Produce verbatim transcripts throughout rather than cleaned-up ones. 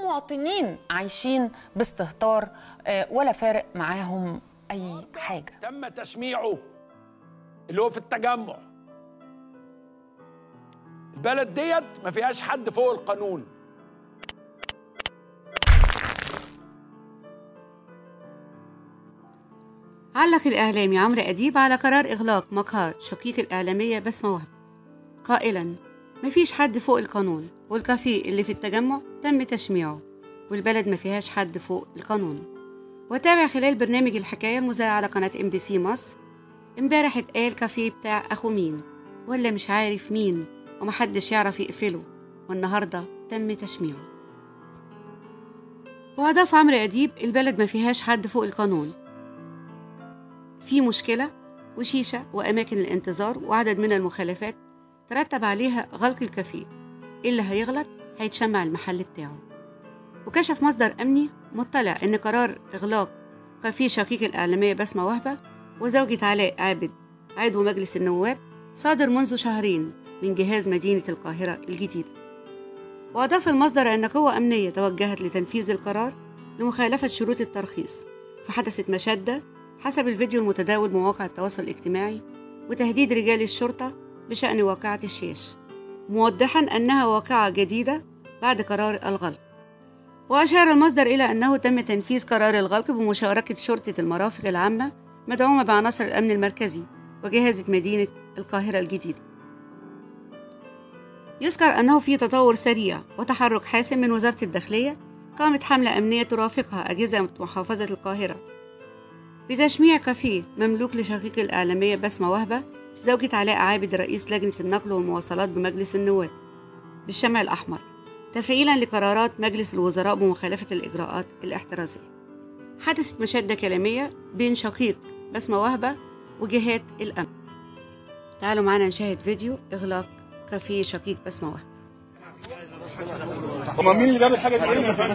مواطنين عايشين باستهتار ولا فارق معاهم أي حاجة. تم تشميعه اللي هو في التجمع. البلد ديت ما فيهاش حد فوق القانون. علق الإعلامي عمرو أديب على قرار إغلاق مقهى شقيق الإعلامية بسمة وهبة قائلاً: مفيش حد فوق القانون، والكافيه اللي في التجمع تم تشميعه، والبلد ما فيهاش حد فوق القانون. وتابع خلال برنامج الحكاية المذاع على قناة ام بي سي مصر: امبارح اتقال كافيه بتاع أخو مين ولا مش عارف مين ومحدش يعرف يقفله، والنهاردة تم تشميعه. وأضاف عمرو أديب: البلد ما فيهاش حد فوق القانون، في مشكلة وشيشة وأماكن الانتظار وعدد من المخالفات ترتب عليها غلق الكافيه، اللي هيغلط هيتشمع المحل بتاعه. وكشف مصدر أمني مطلع إن قرار إغلاق كافيه شقيق الإعلامية بسمة وهبة وزوجة علاء عابد عضو مجلس النواب صادر منذ شهرين من جهاز مدينة القاهرة الجديدة. وأضاف المصدر أن قوة أمنية توجهت لتنفيذ القرار لمخالفة شروط الترخيص، فحدثت مشادة حسب الفيديو المتداول بمواقع التواصل الاجتماعي وتهديد رجال الشرطة بشأن واقعة الشيش، موضحاً أنها واقعة جديدة بعد قرار الغلق. وأشار المصدر إلى أنه تم تنفيذ قرار الغلق بمشاركة شرطة المرافق العامة مدعومة بعناصر الأمن المركزي وجهازة مدينة القاهرة الجديدة. يذكر أنه في تطور سريع وتحرك حاسم من وزارة الداخلية قامت حملة أمنية ترافقها أجهزة محافظة القاهرة بتشميع كافيه مملوك لشقيق الإعلامية بسمة وهبة زوجة علاء عابد رئيس لجنة النقل والمواصلات بمجلس النواب بالشمع الأحمر، تفعيلاً لقرارات مجلس الوزراء بمخالفة الإجراءات الاحترازية. حدثت مشادة كلامية بين شقيق بسمة وهبة وجهات الأمن. تعالوا معنا نشاهد فيديو إغلاق كافيه شقيق بسمة وهبة. هما مين اللي جاب الحاجة دي؟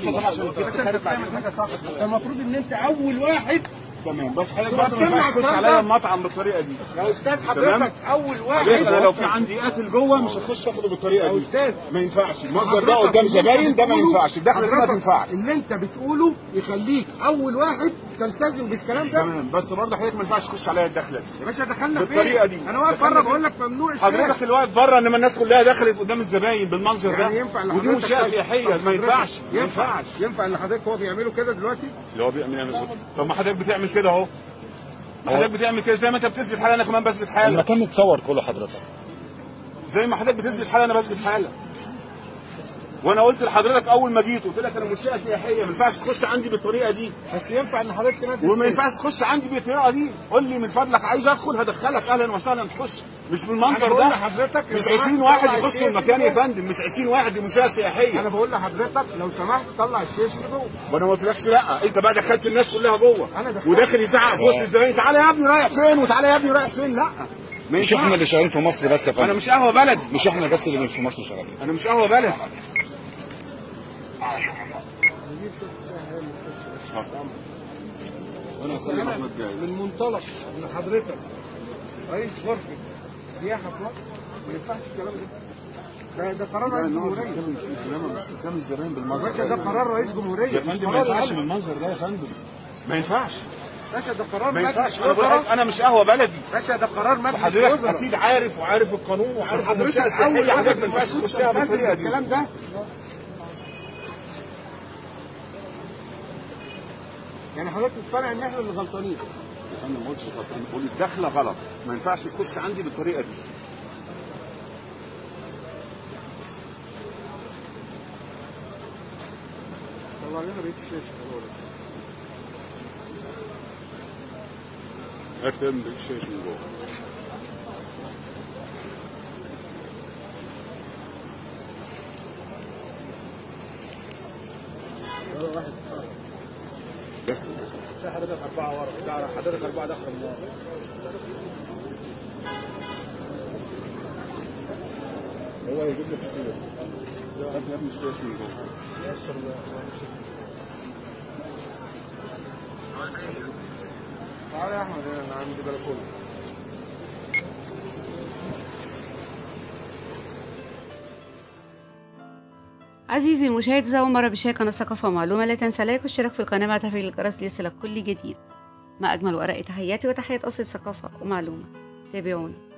المفروض إن أنت أول واحد. تمام، بس حضرتك برضه ما ينفعش تخش عليا المطعم بالطريقه دي يا استاذ. حضرتك اول واحد. انا لو في عندي قاتل جوه مش هخش اخده بالطريقه دي يا استاذ، ما ينفعش. المنظر ده قدام زباين ده ما ينفعش، الدخله دي ما تنفعش. اللي انت بتقوله يخليك اول واحد تلتزم بالكلام ده. تمام، بس برضه حضرتك ما ينفعش تخش عليا الدخله دي يا باشا. دخلنا بالطريقه دي. انا واقف بره بقول لك ممنوع الشارع. حضرتك اللي واقف بره، انما الناس كلها دخلت قدام الزباين بالمنظر ده. يعني ينفع ودي منشاه سياحيه ما ينفعش. ما ينفعش ينفع اللي حضرتك هو بيعمله كده دلوقتي؟ اللي هو بيعمل. طب ما حضرتك بتعمل كده اهو. حضرتك بتعمل كده زي ما انت بتثبت حاله، انا كمان بثبت حاله. المكان متصور كله حضرتك. زي ما حضرتك بتثبت حاله انا بثبت حاله. وانا قلت لحضرتك اول ما جيت قلت لك انا منشاه سياحيه ما ينفعش تخش عندي بالطريقه دي. بس ينفع ان حضرتك تنزل وما ينفعش تخش عندي بالطريقه دي. قول لي من فضلك عايز ادخل هدخلك اهلا وسهلا تخش، مش بالمنظر ده. حضرتك مش عشرين واحد يخشوا المكان يا فندم، مش عشرين واحد، دي منشاه سياحيه. انا بقول لحضرتك لو سمحت طلع الشيش اللي جوه. وانا ما قلتلكش لا، انت بقى دخلت الناس كلها جوه وداخل يزعق في وسط الزباين: تعالى يا ابني رايح فين وتعالى يا ابني رايح فين. لا مش احنا اللي شغالين في مصر بس يا فندم. انا مش قهوه بلد. مش احنا بس اللي في مصر شغالين. انا مش قهوه بلد. من منطلق ان حضرتك رئيس غرفه سياحه في مصر ما ينفعش الكلام ده. ده ده قرار رئيس جمهوريه. مش قدام الزبائن بالمنظر ده. ده قرار رئيس جمهوريه يا فندم. ما ينفعش بالمنظر ده يا فندم، ما ينفعش باشا. ده قرار ما ينفعش. انا بقول لك انا مش قهوه بلدي باشا، ده قرار مجلس الوزراء. حضرتك اكيد عارف وعارف القانون وعارف المنشاه السياحيه. حضرتك ما ينفعش تخشها بالطريقه دي. الكلام ده يعني حضرتك مقتنع ان احنا اللي غلطانين؟ يا فندم ما قلتش غلطانين، بقول الدخله غلط، ما ينفعش تخش عندي بالطريقه دي. طلع لنا بقيه الشاشه. هات لنا بقيه الشاشه من جوه. واحد دخل في حضرتك أربعة ورا، لا حضرتك أربعة داخل النار. هو يجيب لك كتير. هات يا ابني الشاشه من جوه. تعالى يا أحمد، أنا عندي بلكونة. عزيزي المشاهد، إذا أول مرة بشارك قناة ثقافة ومعلومة لا تنسى لايك والاشتراك في القناة مع تفعيل الجرس ليصلك كل جديد. ما أجمل ورق تحياتي وتحيات أصل ثقافة ومعلومة. تابعونا.